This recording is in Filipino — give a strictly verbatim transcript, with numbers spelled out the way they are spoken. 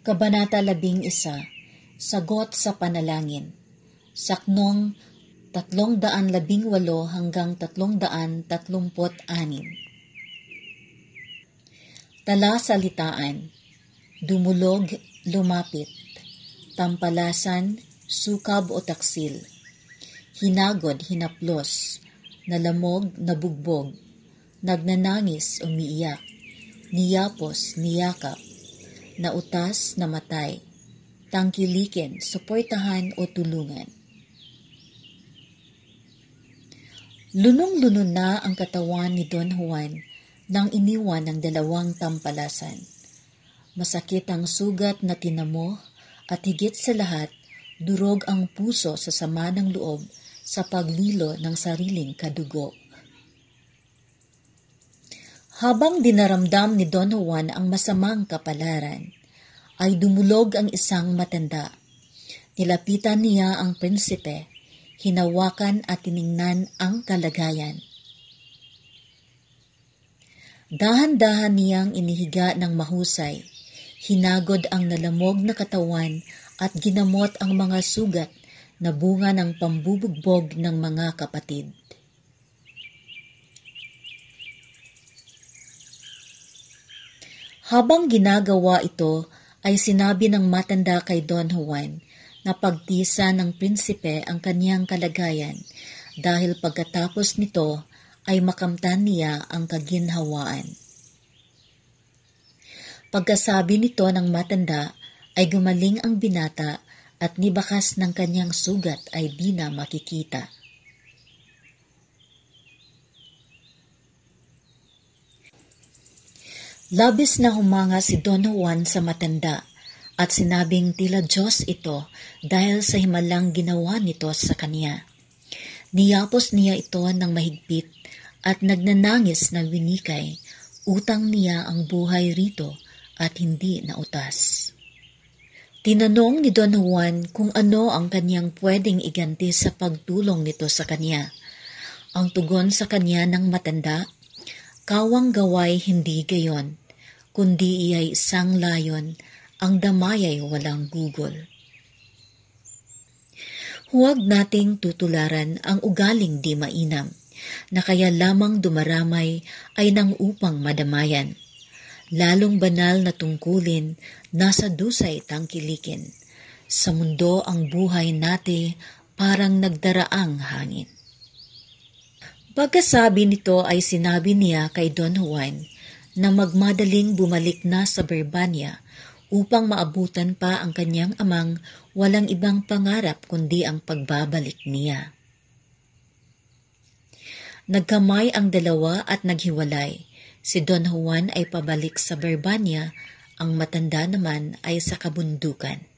Kabanata labing isa, Sagot sa Panalangin. Saknong tatlong daan labing walo hanggang tatlong daan tatlumpot anim. Tala salitaan, dumulog, lumapit, tampalasan, sukab o taksil, hinagod, hinaplos, nalamog, nabugbog, nagnanangis, umiiyak, niyapos, niyakap, nautas, namatay, tangkilikin, suportahan o tulungan. Lunong-lunon na ang katawan ni Don Juan nang iniwan ng dalawang tampalasan. Masakit ang sugat na tinamo at higit sa lahat, durog ang puso sa sama ng loob sa paglilo ng sariling kadugo. Habang dinaramdam ni Don Juan ang masamang kapalaran, ay dumulog ang isang matanda. Nilapitan niya ang prinsipe, hinawakan at tiningnan ang kalagayan. Dahan-dahan niyang inihiga ng mahusay, hinagod ang nalamog na katawan at ginamot ang mga sugat na bunga ng pambubugbog ng mga kapatid. Habang ginagawa ito, ay sinabi ng matanda kay Don Juan na pagtisa ng prinsipe ang kanyang kalagayan dahil pagkatapos nito ay makamtan niya ang kaginhawaan. Pagkasabi nito ng matanda ay gumaling ang binata at nibakas ng kanyang sugat ay di na makikita. Labis na humanga si Don Juan sa matanda at sinabing tila Diyos ito dahil sa himalang ginawa nito sa kanya. Niyapos niya ito ng mahigpit at nagnanangis na winikay, utang niya ang buhay rito at hindi nautas. Tinanong ni Don Juan kung ano ang kanyang pwedeng iganti sa pagtulong nito sa kanya. Ang tugon sa kanya ng matanda, "Kawang gaway hindi gayon, kundi iyay isang layon, ang damayay walang gugol." Huwag nating tutularan ang ugaling di mainam, na kaya lamang dumaramay ay nang upang madamayan. Lalong banal na tungkulin, nasa dusay tangkilikin. Sa mundo ang buhay nati parang nagdaraang hangin. Pagkasabi nito ay sinabi niya kay Don Juan na magmadaling bumalik na sa Birmania upang maabutan pa ang kanyang amang walang ibang pangarap kundi ang pagbabalik niya. Nagkamay ang dalawa at naghiwalay. Si Don Juan ay pabalik sa Birmania, ang matanda naman ay sa kabundukan.